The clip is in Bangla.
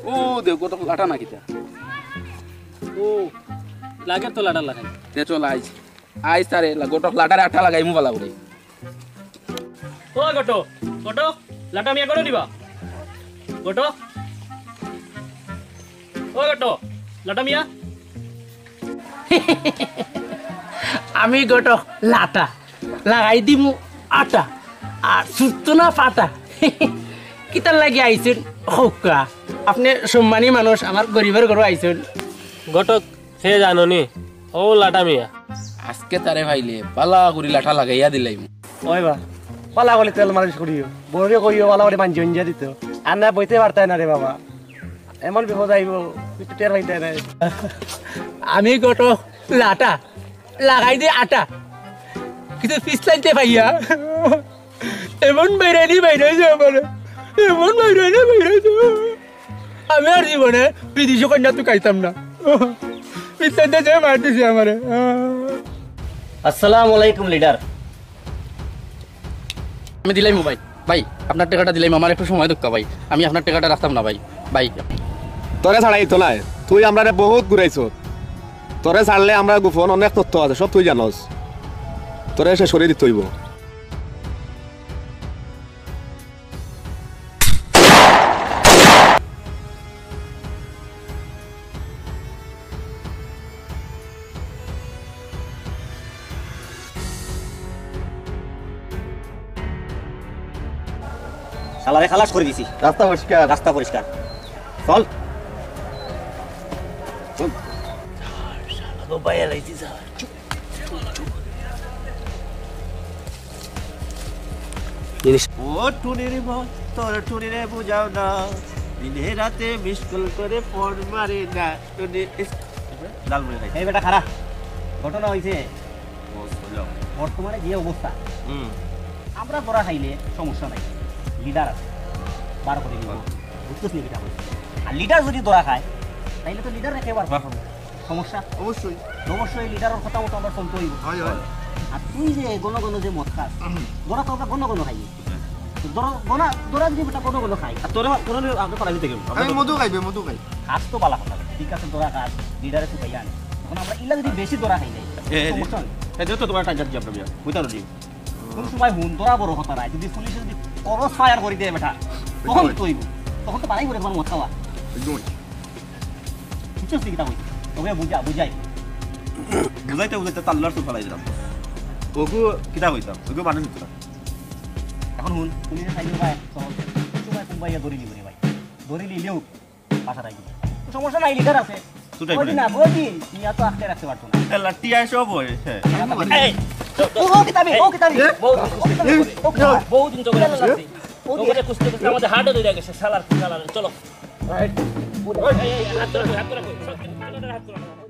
ও দেখ কত লাটা না কিতা ও লাগে তো লাটা লাগাই তে চল আইজ আইজ তারে গোটক লাটারে আঠা লাগাই মু বালা করে ও গটো গটো লাটা মিয়া করে দিবা গটো ও গটো লাটা মিয়া আমি গটক লাটা লাগাই দিমু আটা আর সুস্থ না পাটা কিতার লাগি আইছেন হৌকা আপনি সম্মানী মানুষ আমার গরিবের ঘরে আইছেন গটক সে জানো নি ও লাটা মিয়া আজকে তারে ভাইলে বালা করে লাঠা লাগাইয়া দিলাই ওই বা পালা করে তেল মালিশ করিও বড়ে করিও পালা করে মাঞ্জি অঞ্জিয়া দিত আর না বইতে পারতাই না রে বাবা এমন বিপদ আইব তুই তো টের পাইতে না আমি গটক লাটা লাগাই দি আটা কিন্তু পিছলাইতে ভাইয়া এমন বাইরাইছে আমার এমন বাইরাইছে আমি আর জীবনে বিদেশি কন্যা তো খাইতাম না পিছলাইতে যে মার দিছে আমারে আসসালামু আলাইকুম লিডার আমি দিলাই মোবাইল ভাই আপনার টাকাটা দিলাই আমার একটু সময় দক্কা ভাই আমি আপনার টাকাটা রাখতাম না ভাই ভাই তোরে ছাড়াই তো নাই তুই আমরা বহুত ঘুরাইছ তোরে ছাড়লে আমরা গোপন অনেক তথ্য আছে সব তুই জানস তোরে শেষ করে দিতে হইব সালারে খালাস করে দিছি রাস্তা পরিষ্কার রাস্তা পরিষ্কার চল ও টুনির মত তোর টুনিরে বুঝাও না দিনে রাতে মিসকল করে ফোন মারে না টুনি লালমনি খাই এই বেটা খারাপ ঘটনা হয়েছে বর্তমানে যে অবস্থা আমরা ধরা খাইলে সমস্যা নাই লিডার আছে বার করে দিব বুঝতেছি এটা আর লিডার যদি ধরা খায় তাইলে তো লিডার রেখে বার করবো সমস্যা অবশ্যই অবশ্যই লিডারের কথা মতো আমরা চলতে হইব আর তুই যে গণ গণ যে মদ খাস ধরা তো আমরা গণ গণ খাই ধরা যদি বেটা গণ গণ খাই আর তোরা তোরা আমরা করা দিতে গেলাম আমি মধু খাইবে মধু খাই খাস তো পালা কথা ঠিক আছে ধরা খাস লিডারে তো পাইয়া আনে এখন আমরা ইলা যদি বেশি ধরা খাই যাই সমস্যা নেই এই তো তোমার টাকা দিই আমরা বুঝতাম না কোন সময় হুন ধরা বড় কথা নাই যদি পুলিশে যদি করস ফায়ার করে দেয় বেটা তখন তো হইব তখন তো পারাই করে তোমার মদ খাওয়া বুঝছিস কিটা হইছে তবে বুঝাই বুঝাইতে তাল্লার তো ফেলাই দিলাম ওগু কিতা হইতাম ওগু মানুষ হইতাম এখন হুন পুলিশে সাইকেল ভাই সময় কুম্বাইয়া ধরে নিবি রে ভাই ধরে নিলেও পাশা রাখবি সমস্যা নাই লিডার আছে বলি না বলি নিয়া তো আটকে রাখতে পারতো না লাঠি আই সব হয় এই ও কিতাবি বহু দিন চলে গেছে ওকে কুস্তি কুস্তি আমাদের হার্টে ধরে গেছে শালার চলো হাত ধরে হাত ধরে